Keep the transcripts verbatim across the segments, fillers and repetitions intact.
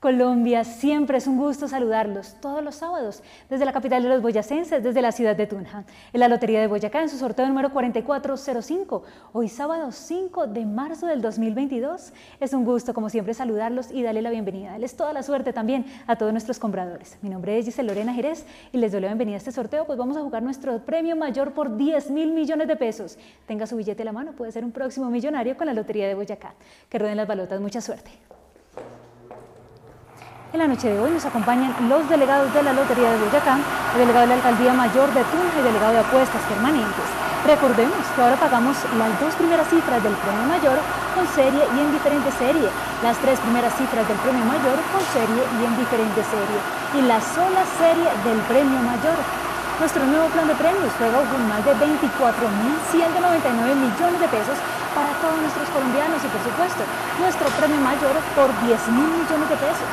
Colombia, siempre es un gusto saludarlos todos los sábados desde la capital de los boyacenses, desde la ciudad de Tunja, en la Lotería de Boyacá, en su sorteo número cuarenta y cuatro cero cinco, hoy sábado cinco de marzo del dos mil veintidós. Es un gusto, como siempre, saludarlos y darle la bienvenida, darles toda la suerte también a todos nuestros compradores. Mi nombre es Giselle Lorena Jerez y les doy la bienvenida a este sorteo, pues vamos a jugar nuestro premio mayor por diez mil millones de pesos. Tenga su billete a la mano, puede ser un próximo millonario con la Lotería de Boyacá. Que rueden las balotas, mucha suerte. En la noche de hoy nos acompañan los delegados de la Lotería de Boyacá, el delegado de la Alcaldía Mayor de Tunja y el delegado de apuestas permanentes. Recordemos que ahora pagamos las dos primeras cifras del premio mayor con serie y en diferente serie, las tres primeras cifras del premio mayor con serie y en diferente serie, y la sola serie del premio mayor. Nuestro nuevo plan de premios juega con más de veinticuatro mil ciento noventa y nueve millones de pesos para todos nuestros colombianos y, por supuesto, nuestro premio mayor por diez mil millones de pesos.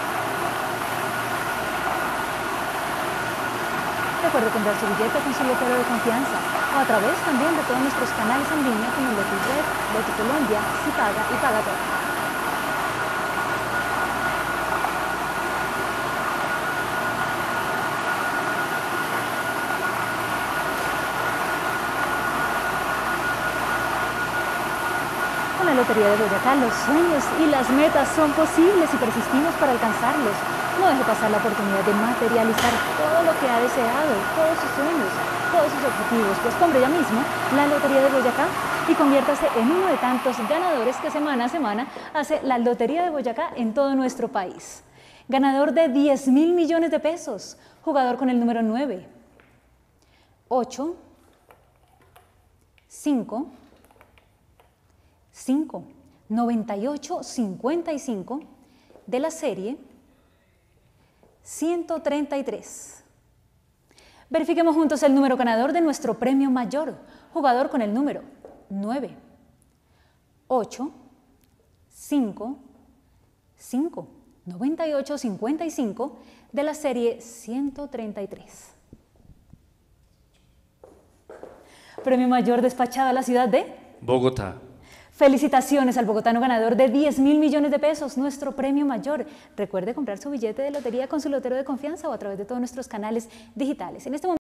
Recuerde comprar su billete con su lotero de confianza o a través también de todos nuestros canales en línea como Lotired, Loticolombia, Sipaga y Pagator. Con la Lotería de Boyacá, los sueños y las metas son posibles y persistimos para alcanzarlos. No deje pasar la oportunidad de materializar todo lo que ha deseado, todos sus sueños, todos sus objetivos. Pues compre ya mismo la Lotería de Boyacá y conviértase en uno de tantos ganadores que semana a semana hace la Lotería de Boyacá en todo nuestro país. Ganador de diez mil millones de pesos, jugador con el número nueve, ocho, cinco, cinco, noventa y ocho, cincuenta y cinco de la serie ciento treinta y tres. Verifiquemos juntos el número ganador de nuestro premio mayor, jugador con el número nueve, ocho, cinco, cinco, noventa y ocho, cincuenta y cinco de la serie ciento treinta y tres. Premio mayor despachado a la ciudad de Bogotá. Felicitaciones al bogotano ganador de diez mil millones de pesos, nuestro premio mayor. Recuerde comprar su billete de lotería con su lotero de confianza o a través de todos nuestros canales digitales. En este momento